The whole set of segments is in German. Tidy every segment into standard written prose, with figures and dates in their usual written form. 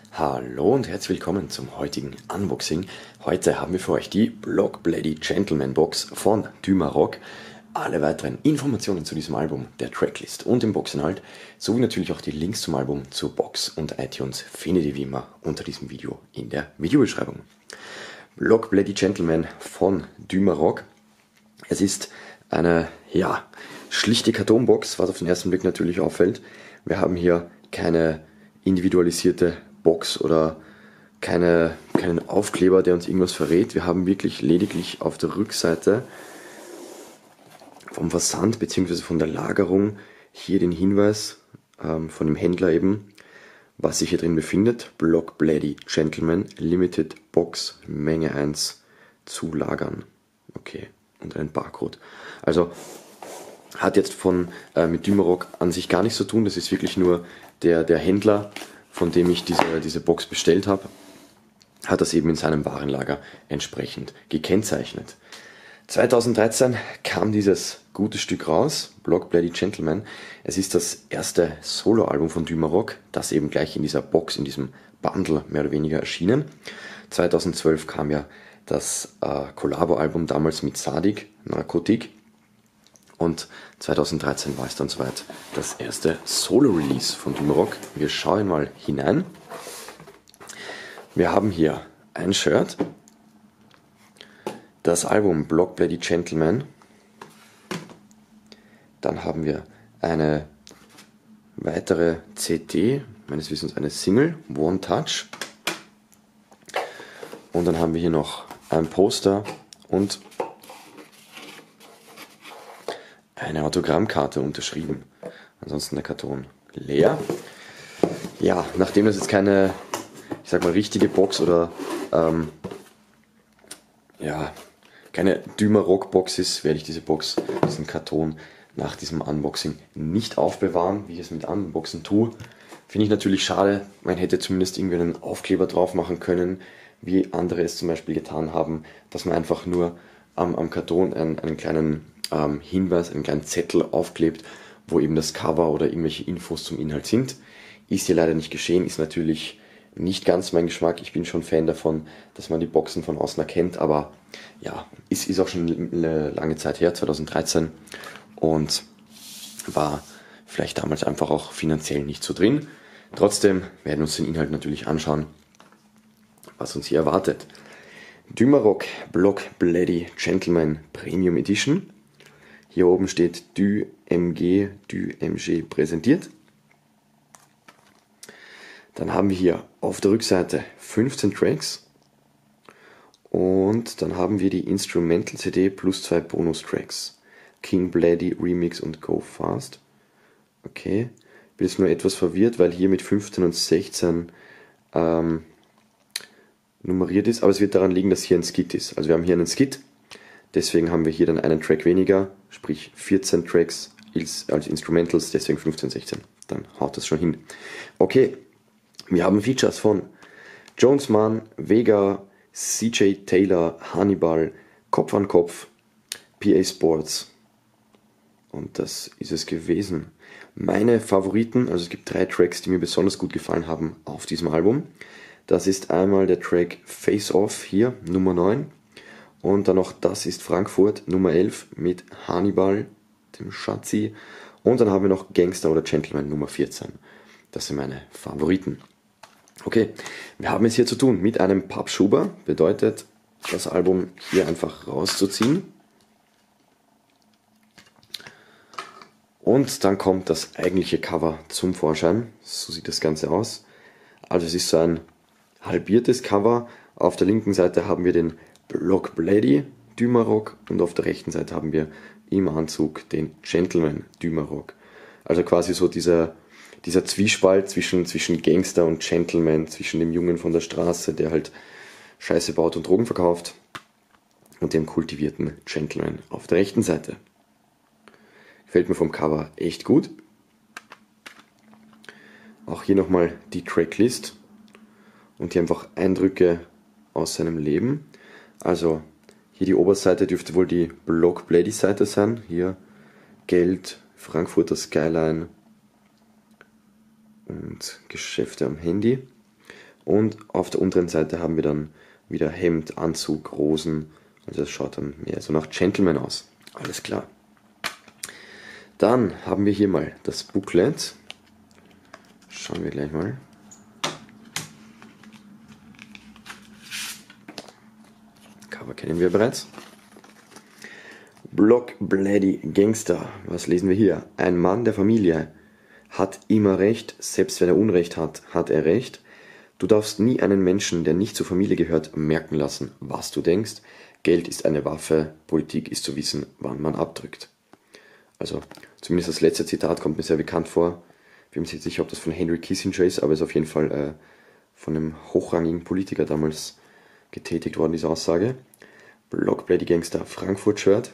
Hallo und herzlich willkommen zum heutigen Unboxing. Heute haben wir für euch die Block Bloody Gentleman Box von Dümarock. Alle weiteren Informationen zu diesem Album, der Tracklist und dem Boxinhalt, sowie natürlich auch die Links zum Album, zur Box und iTunes findet ihr wie immer unter diesem Video in der Videobeschreibung. Block Bloody Gentleman von Dümarock. Es ist eine, schlichte Kartonbox, was auf den ersten Blick natürlich auffällt. Wir haben hier keine individualisierte Box oder keinen Aufkleber, der uns irgendwas verrät. Wir haben wirklich lediglich auf der Rückseite vom Versand bzw. von der Lagerung hier den Hinweis von dem Händler eben, was sich hier drin befindet. Block Bloody Gentleman Limited Box Menge 1 zu lagern. Okay, und einen Barcode. Also hat jetzt mit Dümarock an sich gar nichts zu tun. Das ist wirklich nur der Händler, von dem ich diese Box bestellt habe, hat das eben in seinem Warenlager entsprechend gekennzeichnet. 2013 kam dieses gute Stück raus, Block Bloody Gentleman. Es ist das erste Soloalbum von Dümarock, das eben gleich in dieser Box, in diesem Bundle mehr oder weniger erschienen. 2012 kam ja das Collabo-Album damals mit Sadik, Narkotik. Und 2013 war es dann soweit das erste Solo-Release von Dümarock. Wir schauen mal hinein. Wir haben hier ein Shirt, das Album Block Bloody Gentleman. Dann haben wir eine weitere CD, meines Wissens eine Single, One Touch. Und dann haben wir hier noch ein Poster und eine Autogrammkarte unterschrieben. Ansonsten der Karton leer. Ja, nachdem das jetzt keine, ich sag mal, richtige Box oder keine Dümarock-Box ist, werde ich diesen Karton nach diesem Unboxing nicht aufbewahren, wie ich es mit anderen Boxen tue. Finde ich natürlich schade. Man hätte zumindest irgendwie einen Aufkleber drauf machen können, wie andere es zum Beispiel getan haben, dass man einfach nur am Karton einen kleinen Hinweis, einen kleinen Zettel aufklebt, wo eben das Cover oder irgendwelche Infos zum Inhalt sind. Ist hier leider nicht geschehen, ist natürlich nicht ganz mein Geschmack. Ich bin schon Fan davon, dass man die Boxen von außen erkennt, aber ja, ist auch schon eine lange Zeit her, 2013, und war vielleicht damals einfach auch finanziell nicht so drin. Trotzdem werden wir uns den Inhalt natürlich anschauen, was uns hier erwartet. Dümarock Block Bloody Gentleman Premium Edition. Hier oben steht DUMG präsentiert. Dann haben wir hier auf der Rückseite 15 Tracks. Und dann haben wir die Instrumental CD plus 2 Bonustracks. King Bloody Remix und Go Fast. Okay, bin jetzt nur etwas verwirrt, weil hier mit 15 und 16 nummeriert ist. Aber es wird daran liegen, dass hier ein Skit ist. Also wir haben hier einen Skit. Deswegen haben wir hier dann einen Track weniger, sprich 14 Tracks als Instrumentals, deswegen 15, 16. Dann haut das schon hin. Okay, wir haben Features von Jones Mann, Vega, CJ Taylor, Hannibal, Kopf an Kopf, PA Sports. Und das ist es gewesen. Meine Favoriten, also es gibt 3 Tracks, die mir besonders gut gefallen haben auf diesem Album. Das ist einmal der Track Face Off hier, Nummer 9. Und dann noch Das ist Frankfurt, Nummer 11 mit Hannibal, dem Schatzi. Und dann haben wir noch Gangster oder Gentleman, Nummer 14. Das sind meine Favoriten. Okay, wir haben es hier zu tun mit einem Pappschuber. Bedeutet, das Album hier einfach rauszuziehen. Und dann kommt das eigentliche Cover zum Vorschein. So sieht das Ganze aus. Also es ist so ein halbiertes Cover. Auf der linken Seite haben wir den Block Bloody Dümarock und auf der rechten Seite haben wir im Anzug den Gentleman Dümarock. Also quasi so dieser Zwiespalt zwischen Gangster und Gentleman, zwischen dem Jungen von der Straße, der halt Scheiße baut und Drogen verkauft, und dem kultivierten Gentleman auf der rechten Seite. Gefällt mir vom Cover echt gut. Auch hier nochmal die Tracklist und hier einfach Eindrücke aus seinem Leben. Also hier die Oberseite dürfte wohl die Block Bloody Seite sein. Hier Geld, Frankfurter Skyline und Geschäfte am Handy. Und auf der unteren Seite haben wir dann wieder Hemd, Anzug, Rosen. Also das schaut dann mehr so nach Gentleman aus. Alles klar. Dann haben wir hier mal das Booklet. Schauen wir gleich mal. Cover kennen wir bereits. Block Bloody Gangster. Was lesen wir hier? Ein Mann der Familie hat immer recht, selbst wenn er Unrecht hat, hat er recht. Du darfst nie einen Menschen, der nicht zur Familie gehört, merken lassen, was du denkst. Geld ist eine Waffe, Politik ist zu wissen, wann man abdrückt. Also, zumindest das letzte Zitat kommt mir sehr bekannt vor. Ich bin mir nicht sicher, ob das von Henry Kissinger ist, aber es ist auf jeden Fall von einem hochrangigen Politiker damals getätigt worden, diese Aussage. Block Bloody Gangster, Frankfurt-Shirt.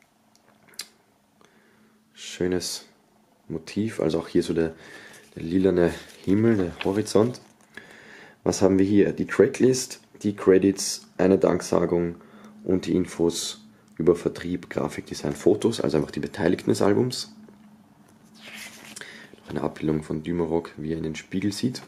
Schönes Motiv, also auch hier so der lilane Himmel, der Horizont. Was haben wir hier? Die Tracklist, die Credits, eine Danksagung und die Infos über Vertrieb, Grafikdesign, Fotos, also einfach die Beteiligten des Albums. Noch eine Abbildung von Dümerock, wie er in den Spiegel sieht.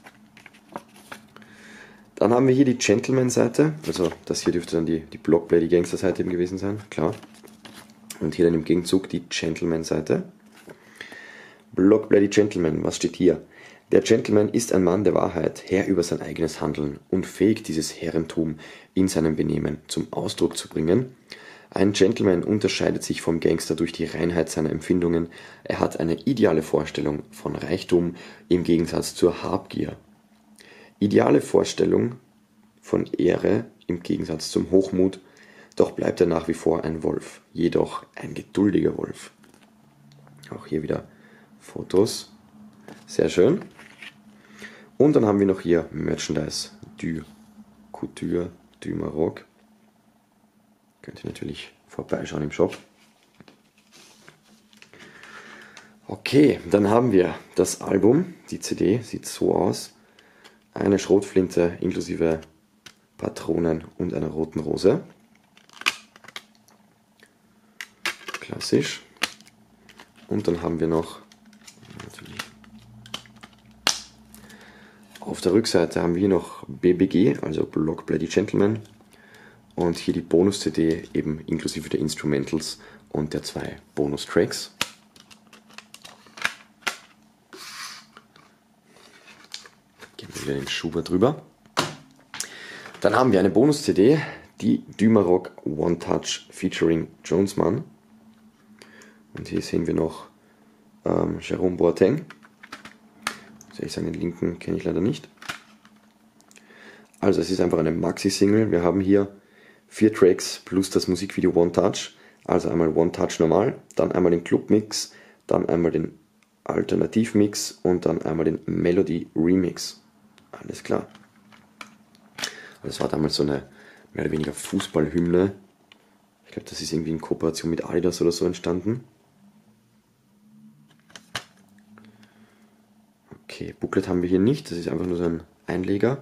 Dann haben wir hier die Gentleman-Seite, also das hier dürfte dann die Block Bloody Gangster-Seite eben gewesen sein, klar. Und hier dann im Gegenzug die Gentleman-Seite. Block Bloody Gentleman, was steht hier? Der Gentleman ist ein Mann der Wahrheit, Herr über sein eigenes Handeln und fähig, dieses Herrentum in seinem Benehmen zum Ausdruck zu bringen. Ein Gentleman unterscheidet sich vom Gangster durch die Reinheit seiner Empfindungen. Er hat eine ideale Vorstellung von Reichtum im Gegensatz zur Habgier. Ideale Vorstellung von Ehre im Gegensatz zum Hochmut, doch bleibt er nach wie vor ein Wolf, jedoch ein geduldiger Wolf. Auch hier wieder Fotos, sehr schön. Und dann haben wir noch hier Merchandise, du Couture, du Maroc. Könnt ihr natürlich vorbeischauen im Shop. Okay, dann haben wir das Album, die CD, sieht so aus. Eine Schrotflinte inklusive Patronen und einer roten Rose. Klassisch. Und dann haben wir noch, natürlich, auf der Rückseite haben wir hier noch BBG, also Block Bloody Gentleman. Und hier die Bonus-CD eben inklusive der Instrumentals und der 2 Bonus-Tracks. Gehen wir wieder den Schuber drüber. Dann haben wir eine Bonus-CD, die Dümerock One Touch featuring Jonesman. Und hier sehen wir noch Jerome Boateng. Soll ich sagen, den linken kenne ich leider nicht. Also es ist einfach eine Maxi-Single. Wir haben hier 4 Tracks plus das Musikvideo One Touch. Also einmal One Touch normal, dann einmal den Club-Mix, dann einmal den Alternativ-Mix und dann einmal den Melody-Remix. Alles klar. Das war damals so eine mehr oder weniger Fußballhymne. Ich glaube, das ist irgendwie in Kooperation mit Adidas oder so entstanden. Okay, Booklet haben wir hier nicht, das ist einfach nur so ein Einleger.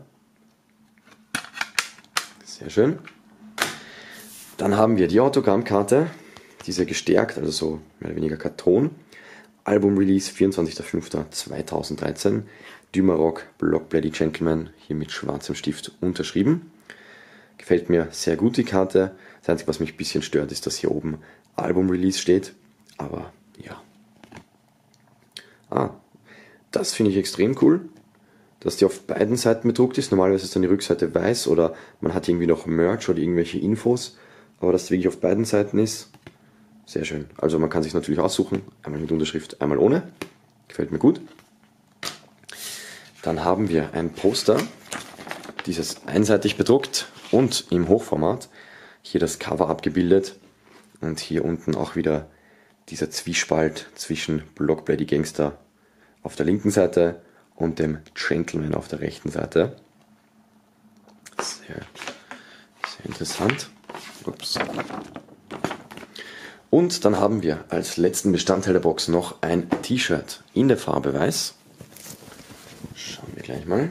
Sehr schön. Dann haben wir die Autogrammkarte, diese gestärkt, also so mehr oder weniger Karton. Album-Release 24.05.2013. Dümerock Block Bloody Gentleman, hier mit schwarzem Stift unterschrieben. Gefällt mir sehr gut die Karte. Das Einzige, was mich ein bisschen stört, ist, dass hier oben Album-Release steht. Aber ja. Das finde ich extrem cool, dass die auf beiden Seiten bedruckt ist. Normalerweise ist dann die Rückseite weiß oder man hat irgendwie noch Merch oder irgendwelche Infos. Aber dass die wirklich auf beiden Seiten ist, sehr schön. Also man kann sich natürlich aussuchen, einmal mit Unterschrift, einmal ohne. Gefällt mir gut. Dann haben wir ein Poster, dieses einseitig bedruckt und im Hochformat. Hier das Cover abgebildet und hier unten auch wieder dieser Zwiespalt zwischen Block Bloody Gangster auf der linken Seite und dem Gentleman auf der rechten Seite. Sehr, sehr interessant. Ups. Und dann haben wir als letzten Bestandteil der Box noch ein T-Shirt in der Farbe Weiß. Schauen wir gleich mal.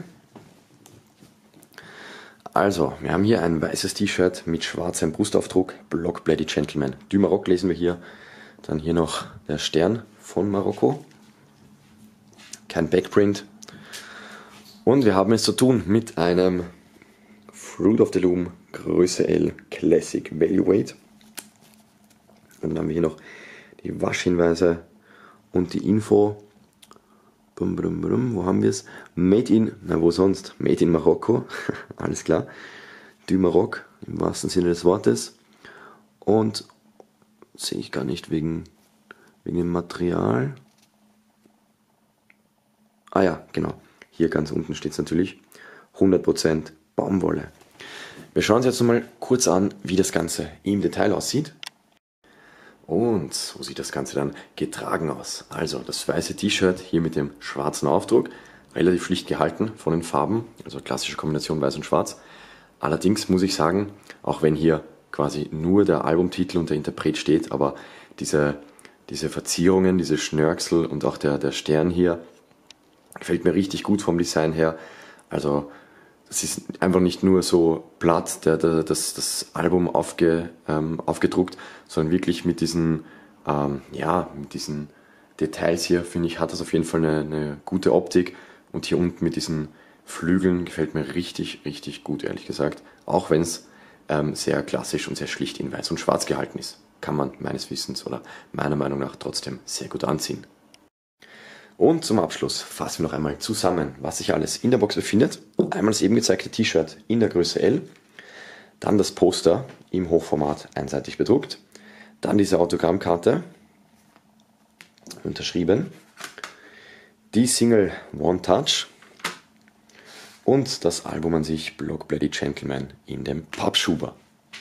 Also, wir haben hier ein weißes T-Shirt mit schwarzem Brustaufdruck, Block Bloody Gentleman. Du Maroc lesen wir hier. Dann hier noch der Stern von Marokko. Kein Backprint. Und wir haben es zu tun mit einem Fruit of the Loom Größe L Classic Value Weight. Und dann haben wir hier noch die Waschhinweise und die Info. Bum, bum, bum, wo haben wir es? Made in, na wo sonst? Made in Marokko, alles klar. Du Maroc, im wahrsten Sinne des Wortes. Und sehe ich gar nicht wegen dem Material. Ah ja, genau. Hier ganz unten steht es natürlich. 100% Baumwolle. Wir schauen uns jetzt mal kurz an, wie das Ganze im Detail aussieht. Und so sieht das Ganze dann getragen aus. Also das weiße T-Shirt hier mit dem schwarzen Aufdruck, relativ schlicht gehalten von den Farben, also klassische Kombination weiß und schwarz. Allerdings muss ich sagen, auch wenn hier quasi nur der Albumtitel und der Interpret steht, aber diese Verzierungen, diese Schnörkel und auch der Stern hier, gefällt mir richtig gut vom Design her. Also das ist einfach nicht nur so platt, das Album aufgedruckt, sondern wirklich mit diesen Details hier, finde ich, hat das auf jeden Fall eine gute Optik. Und hier unten mit diesen Flügeln gefällt mir richtig, richtig gut, ehrlich gesagt. Auch wenn es sehr klassisch und sehr schlicht in weiß und schwarz gehalten ist. Kann man meines Wissens oder meiner Meinung nach trotzdem sehr gut anziehen. Und zum Abschluss fassen wir noch einmal zusammen, was sich alles in der Box befindet. Einmal das eben gezeigte T-Shirt in der Größe L, dann das Poster im Hochformat einseitig bedruckt, dann diese Autogrammkarte, unterschrieben, die Single One Touch und das Album an sich Block Bloody Gentleman in dem Pappschuber.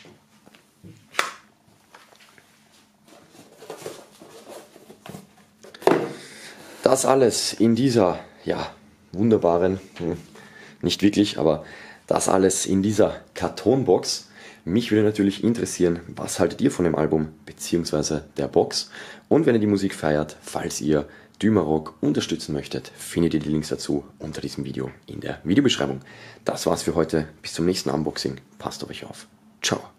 Das alles in dieser, wunderbaren, nicht wirklich, aber das alles in dieser Kartonbox. Mich würde natürlich interessieren, was haltet ihr von dem Album bzw. der Box? Und wenn ihr die Musik feiert, falls ihr Du Maroc unterstützen möchtet, findet ihr die Links dazu unter diesem Video in der Videobeschreibung. Das war's für heute. Bis zum nächsten Unboxing. Passt auf euch auf. Ciao.